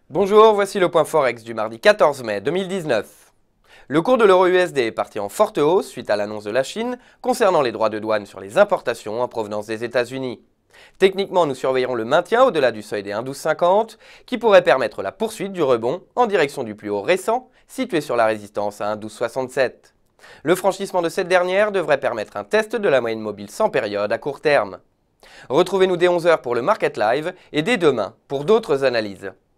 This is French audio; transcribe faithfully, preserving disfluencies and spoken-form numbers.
Bonjour, voici le point Forex du mardi quatorze mai deux mille dix-neuf. Le cours de l'euro U S D est parti en forte hausse suite à l'annonce de la Chine concernant les droits de douane sur les importations en provenance des États-Unis. Techniquement, nous surveillerons le maintien au-delà du seuil des un virgule douze cinquante qui pourrait permettre la poursuite du rebond en direction du plus haut récent situé sur la résistance à un virgule douze soixante-sept. Le franchissement de cette dernière devrait permettre un test de la moyenne mobile sans période à court terme. Retrouvez-nous dès onze heures pour le Market Live et dès demain pour d'autres analyses.